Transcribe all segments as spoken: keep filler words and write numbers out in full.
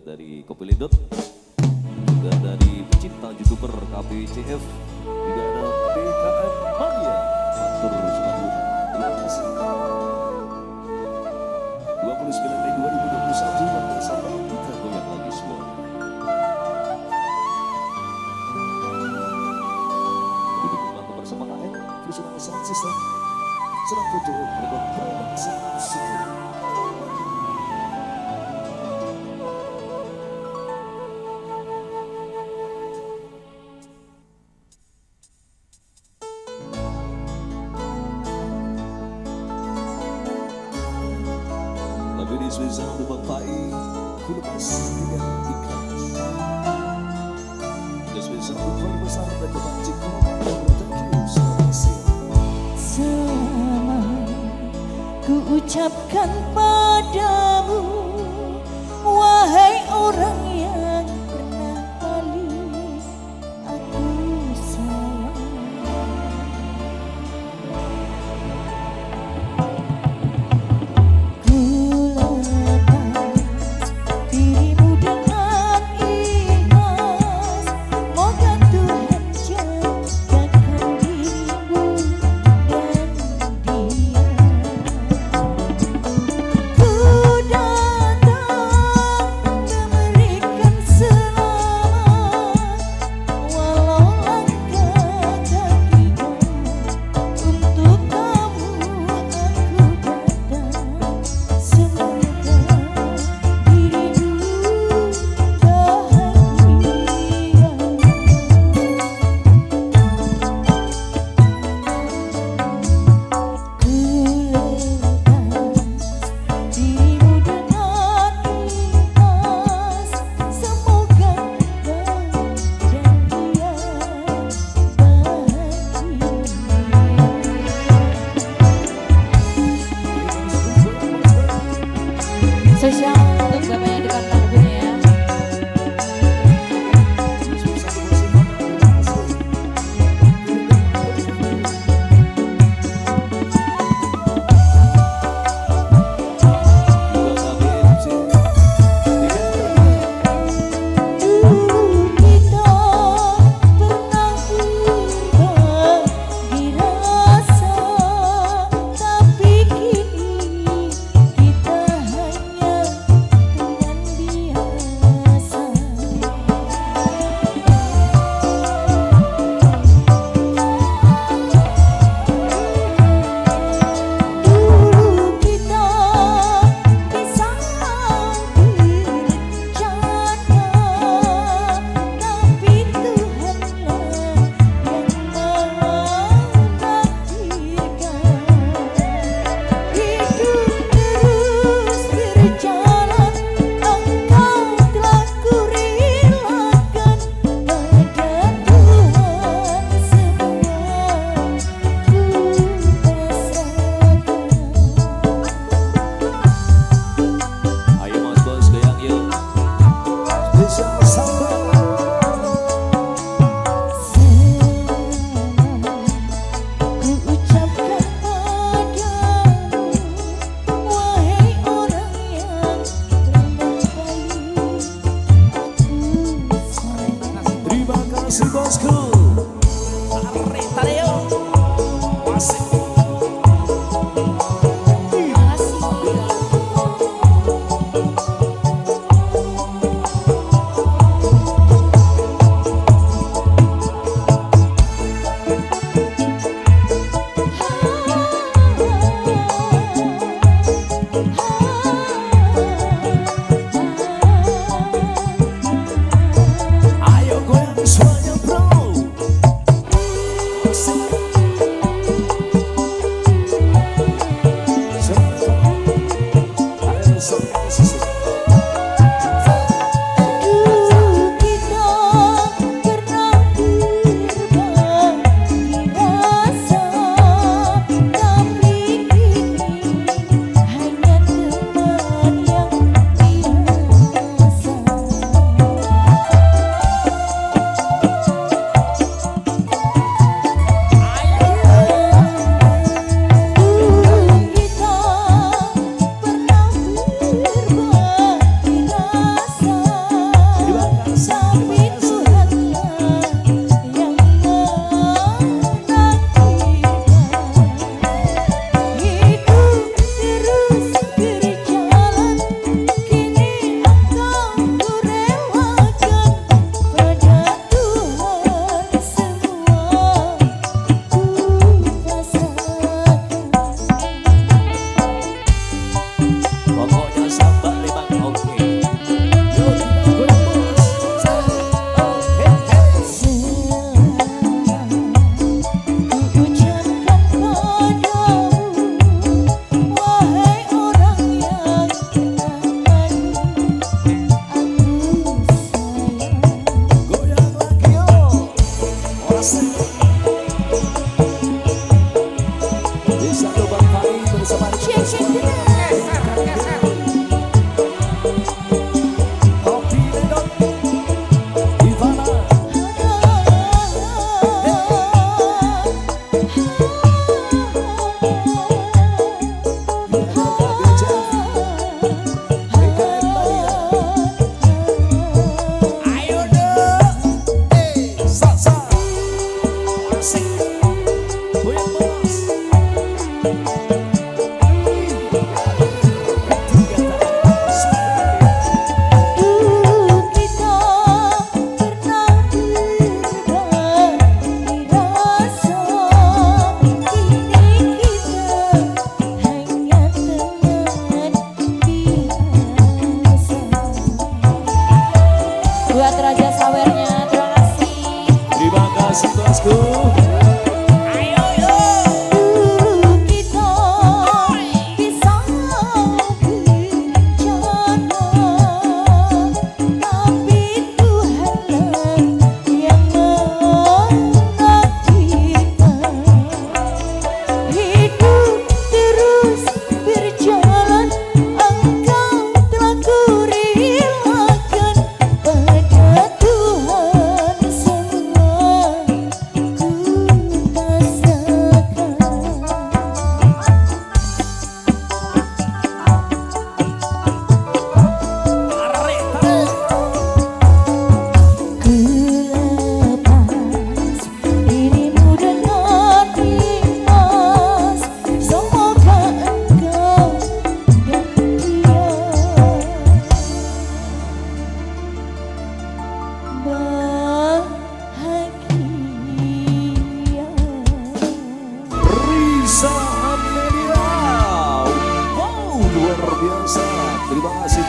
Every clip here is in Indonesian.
dari Kopilindot, juga dari pecinta youtuber K B C F, juga ada B K M Mania. Matur suwun, terima kasih. dua puluh sembilan Mei dua ribu dua puluh satu bersama kita goyang lagi semua. Didukung lagu bersama A M Visual Sound System. Serang foto rekod produksi Suku. Lagu ini spesial untuk Bapak ku lepas dengan ikhlas. Dan spesial untuk Bapak besar dan Bapak Ciko. Thank you so much. Ku ucapkan padamu, wahai orang yang pernah paling aku sayang. Ku lepas dirimu dengan ikhlas, moga Tuhan jagakan dirimu dan dia. Spesial untuk Bapak yang dekat lagunya ya. Si bosku, tarik tarik yo, masih. Kita pernah berbagi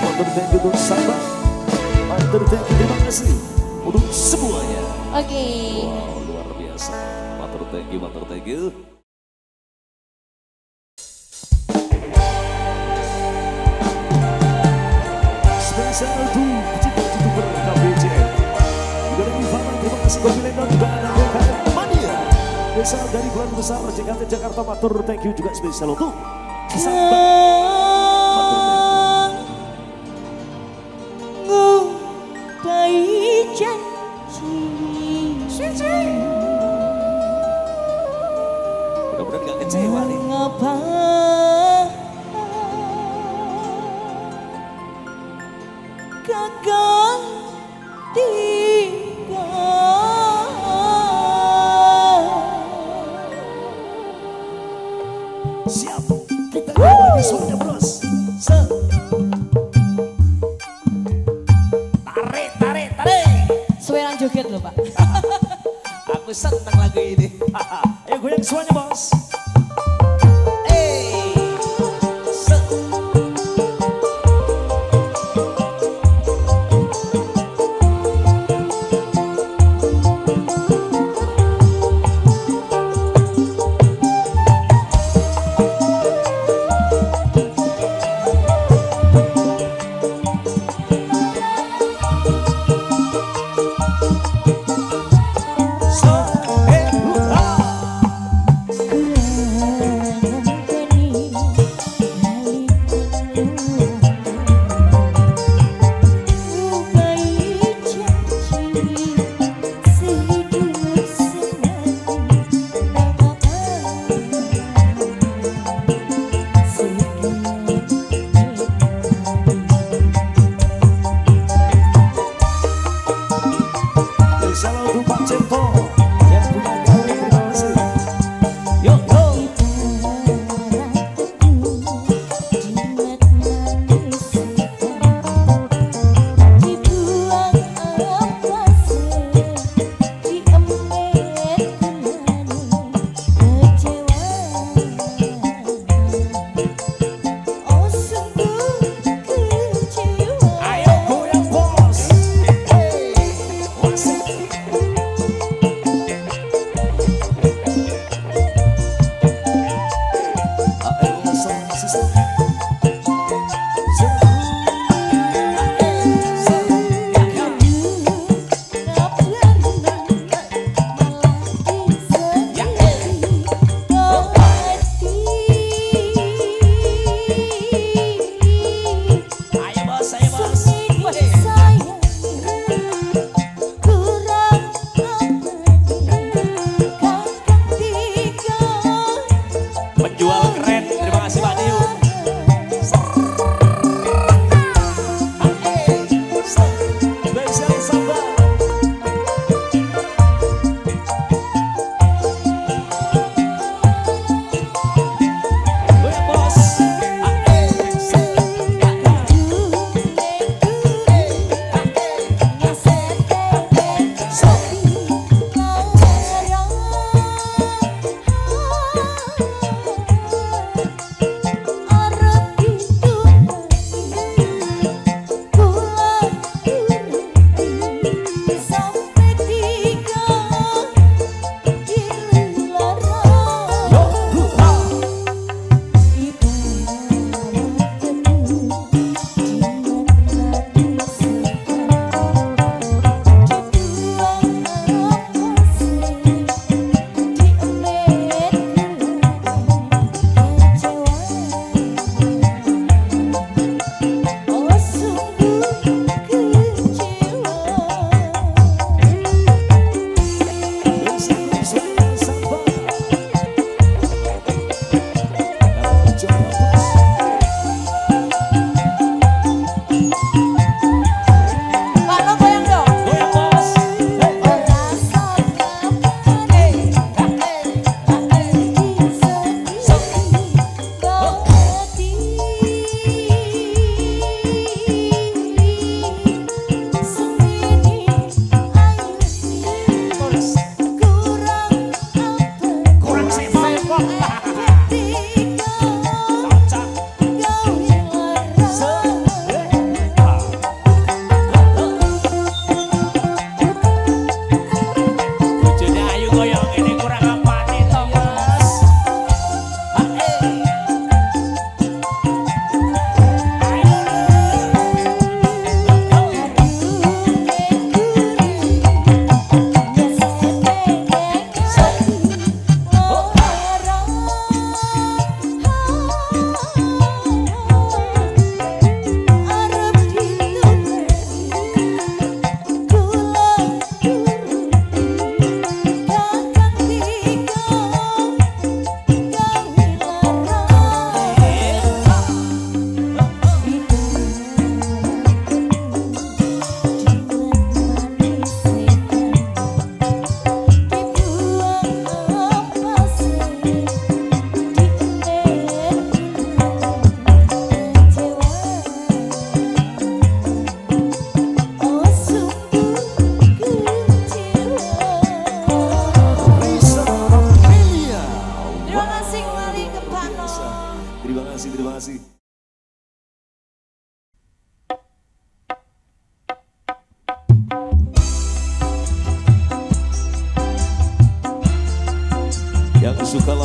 Matur thank you untuk sahabat. Matur thank you, terima kasih untuk semuanya. Oke. Wow, luar biasa. Matur thank you, matur thank you. Spesial untuk pecinta youtuber K B C F. Juga dari Ivana, terima kasih Kopilendan, juga ada B K M Mania. Desa dari Bulan Besar J K T Jakarta, matur thank you juga spesial untuk sahabat. Matur mudah-mudahan gak kecewa nih. Mengapa gagal tinggal. Siap, kita lagi suaranya bros. Se tarik, tarik, tarik. Suweran joget loh Pak. Aku seneng lagu ini. Ayo goyang semuanya bos. So, hey,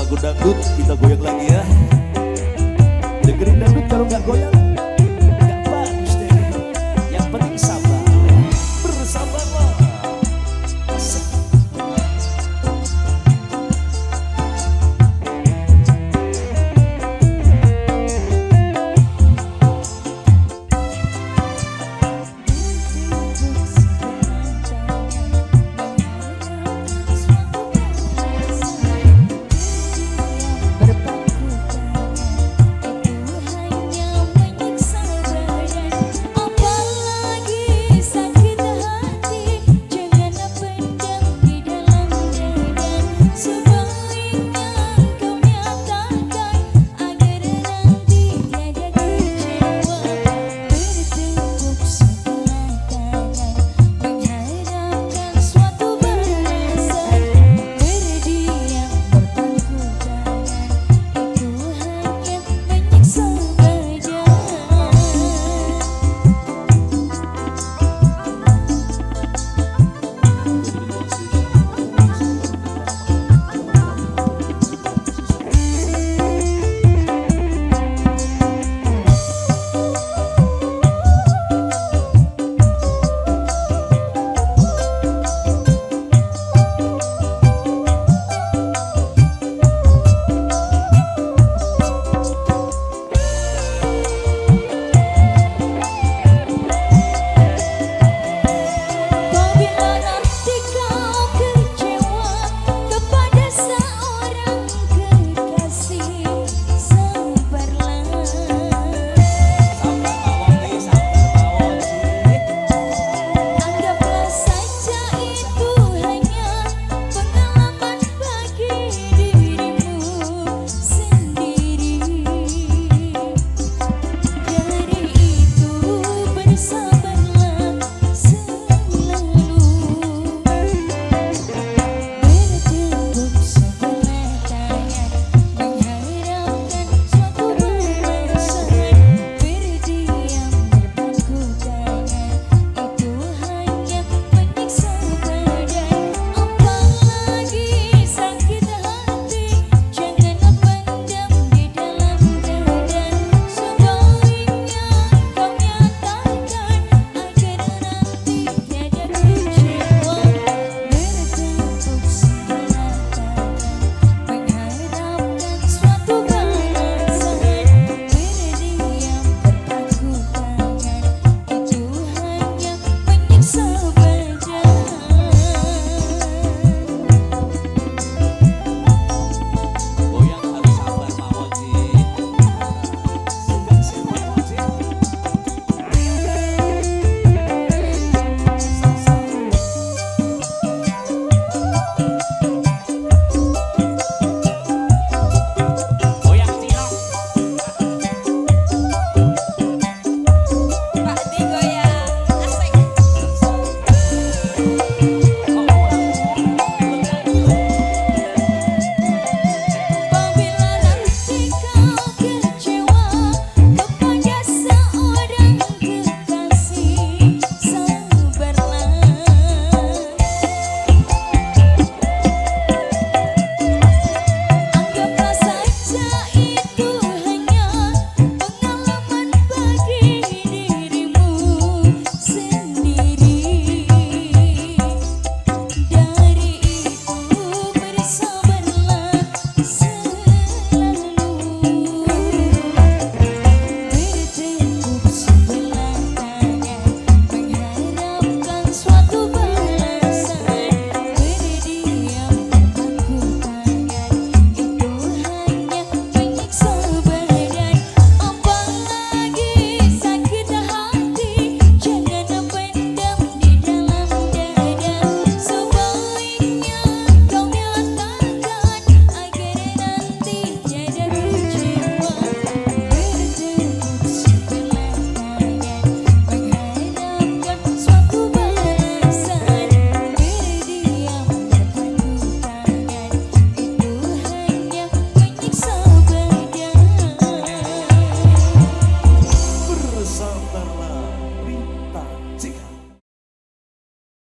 lagu dangdut, kita goyang lagi ya. Dengerin dangdut kalau nggak goyang nggak bagus deh. Yang penting sabar, bersabarlah.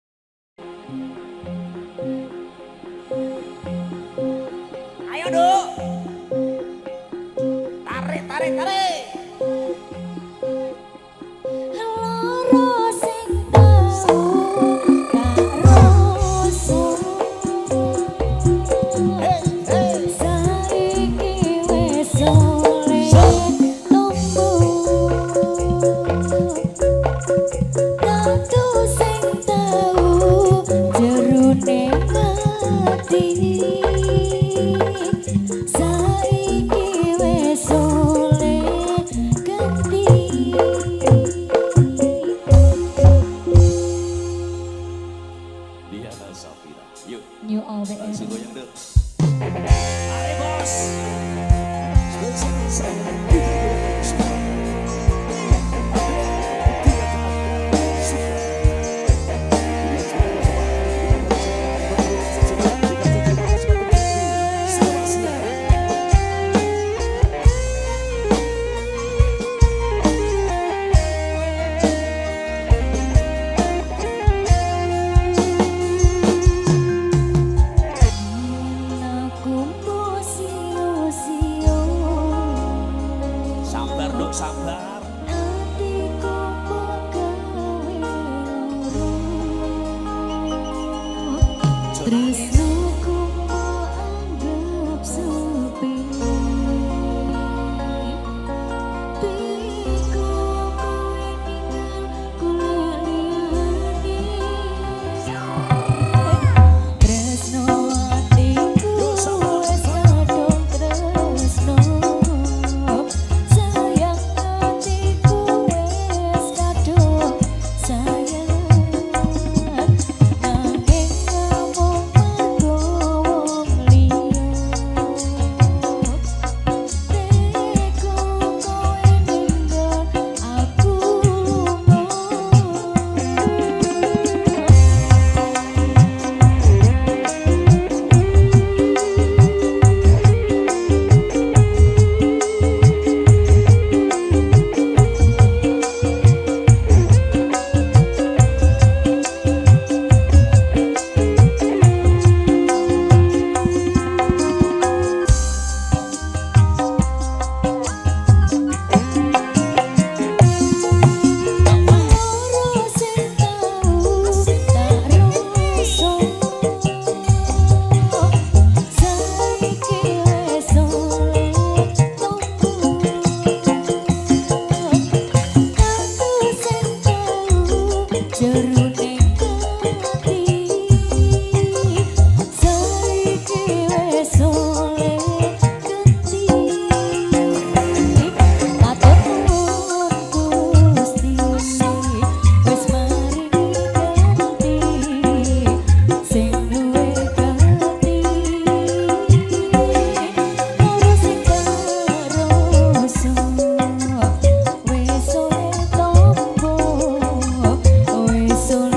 Ayo, Dok. Tresnoku anggap sepi. Teko kowe ninggal kula liyane. Tresno atiku wis kadung tresno. Sayang atiku wis kadung sayang. Nanging ngamuk mergo wong liya. Teko kowe ninggal aku lunga. Loro sing tau tak rasa. Saiki wis oleh tombo. Aku sing tau jerone ati. Saiki wis oleh ganti. Matur nuwun Gusti, wis maringi ganti sing luwih ganti. Loro sing karoso wis oleh tombo, wis oleh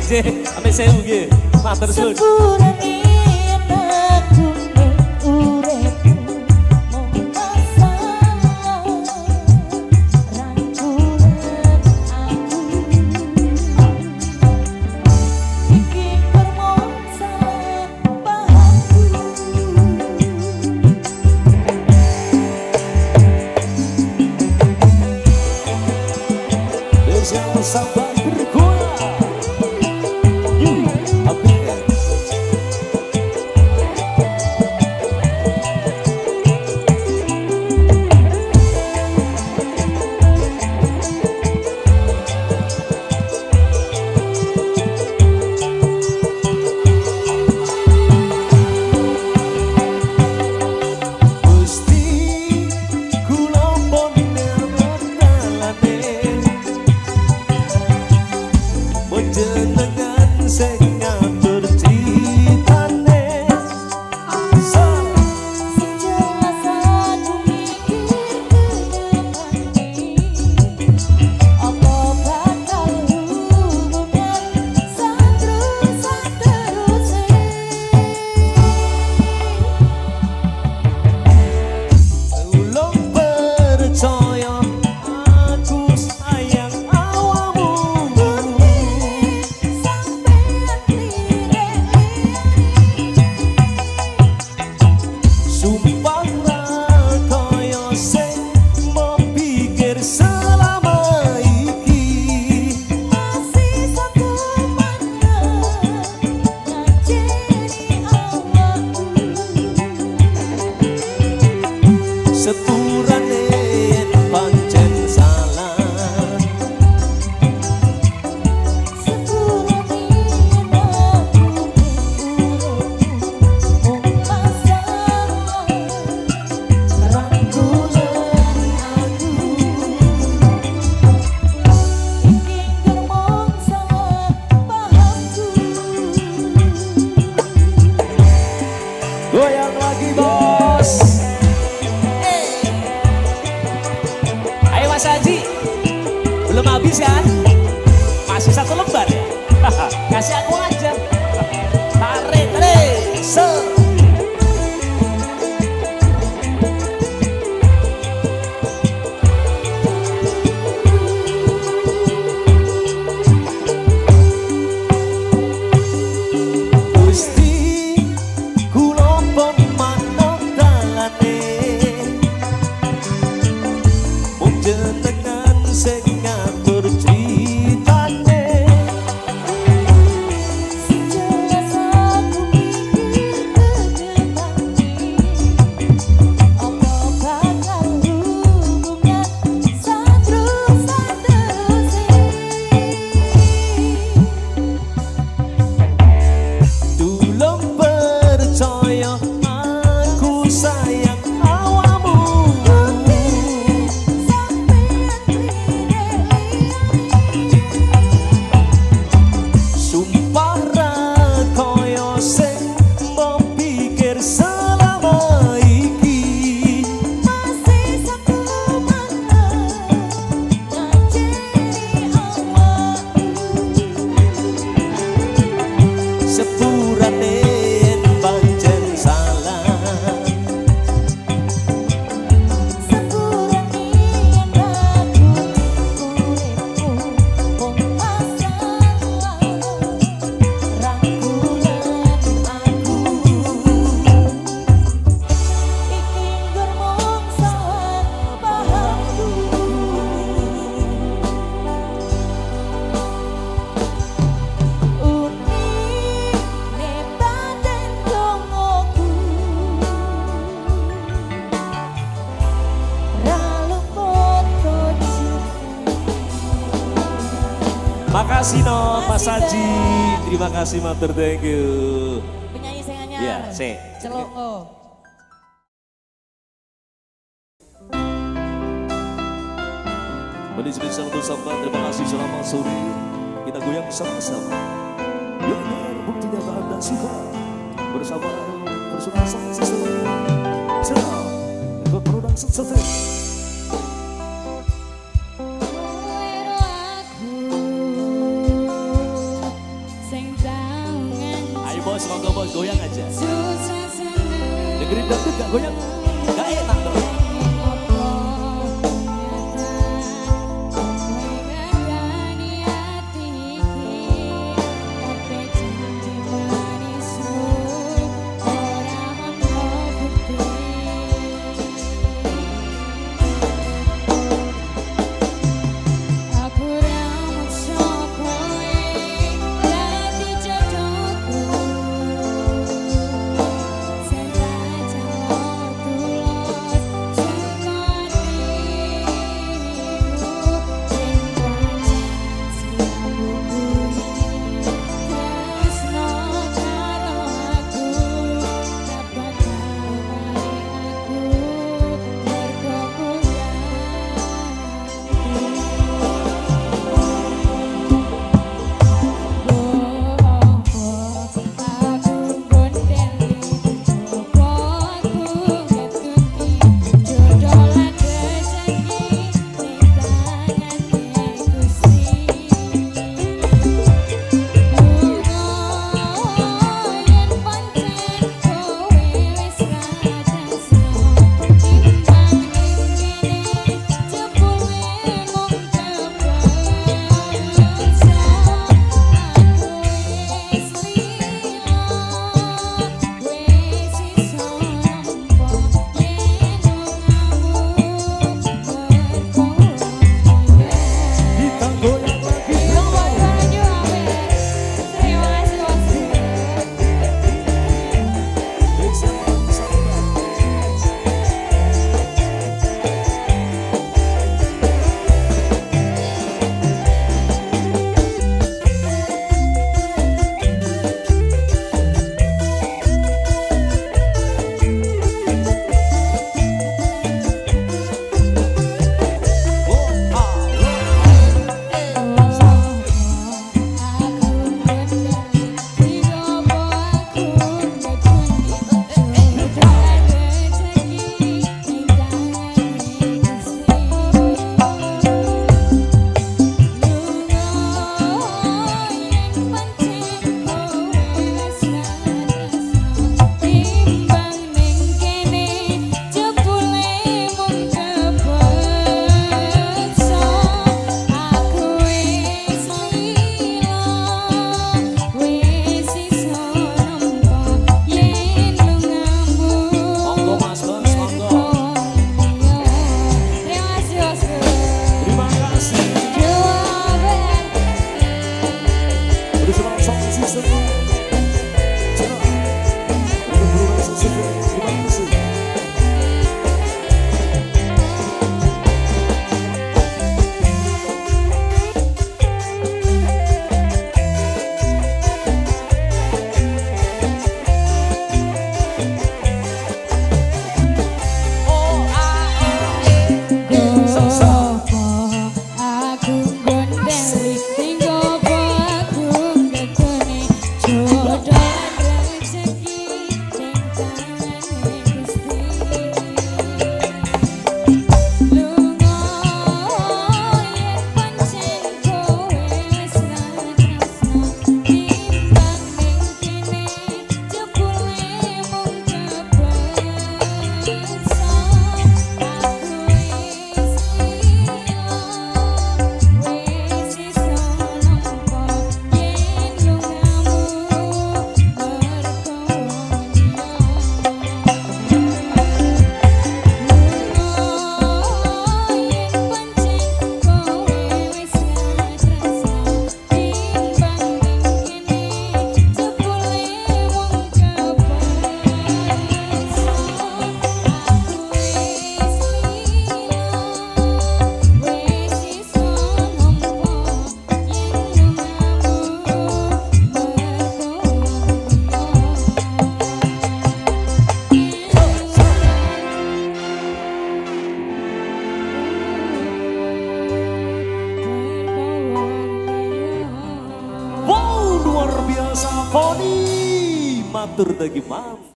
J, sampai sewu nggih. Matur suwun. Sepurane aku ning uripku mung masalah rangkulan aku iki permongsa pahamku. Bersama sahabat bergoyang. You, Abel. Gusti kula pun ngertalane Menjenengan sing ngatur critane Sa Sing jelas aku mikir kedepanne apa bakal hubungan saterus-sateruse. ulung percaya aku sayang awamu Sampeyan Sumpah ra kaya sing mbok pikir selama iki masih satu mana ngajeni awakku. Seturane yen pancen salah Sepurane aku uripku mung masalah rangkulan aku iki germongsa pahamku. goyang lagi bos. Ayo Mas Haji, belum habis kan? Masih satu lembar ya? Kasih aku aja. Tarik, tarik, se. Gusti kula pun manut dalane mung jenengan sing ngatur critane Sing jelas aku mikir kedepanne apa bakal hubungan saterus-sateruse. Tulung percaya aku sayang awamu Sumpah ra kaya sing mbok pikir selama iki masih satu mana ngajeni awakku. Sepurane yen pancen salah Sepurane aku uripku mung masalah rangkulan aku iki germongsa pahamku. Unine badan dongoku ralung foto cinta. Makasih no Mas Makasih, Haji. Ben. Terima kasih matur, thank you. Penyanyi sing anyar. Ya, sih. Celoko. Kembali spesial untuk sahabat, terima kasih selamat sore. Kita goyang bersama-sama. Benar buktinya tak ada suka bersama bersama sang sesuai. Cerah, ikut produk sukses. goyang gak enak dong. Matur tagi mam.